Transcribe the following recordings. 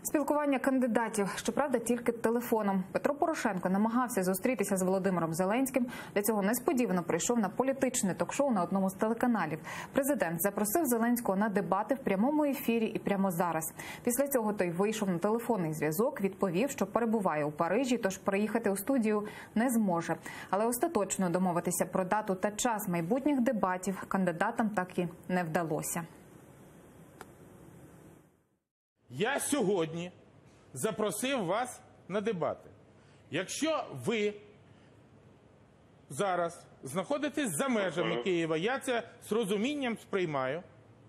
Спілкування кандидатів, щоправда, тільки телефоном. Петро Порошенко намагався зустрітися з Володимиром Зеленським. Для цього несподівано прийшов на політичне ток-шоу на одному з телеканалів. Президент запросив Зеленського на дебати в прямому ефірі і прямо зараз. Після цього той вийшов на телефонний зв'язок, відповів, що перебуває у Парижі, тож приїхати у студію не зможе. Але остаточно домовитися про дату та час майбутніх дебатів кандидатам так і не вдалося. Я сьогодні запросив вас на дебати. Якщо ви зараз знаходитесь за межами Києва, я це з розумінням сприймаю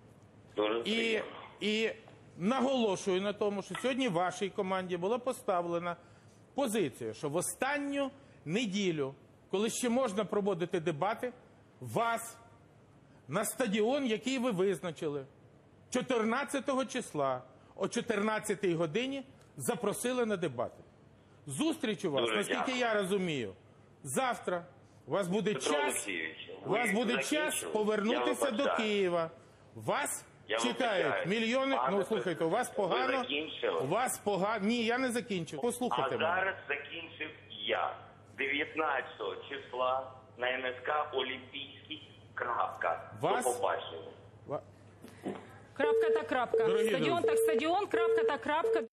і наголошую на тому, що сьогодні вашій команді була поставлена позиція, що в останню неділю, коли ще можна проводити дебати, вас на стадіон, який ви визначили, 14 числа, о 14-й годині запросили на дебати. Зустріч у вас, наскільки я розумію, завтра. У вас буде час повернутися до Києва. Вас чекають мільйони. Ну, слухайте, у вас погано. Ні, я не закінчив. Послухайте мене. А зараз закінчив я. 19 числа на НСК Олімпійський. Крапка. До побачення. Крапка та крапка. Стадіон так стадіон, крапка та крапка.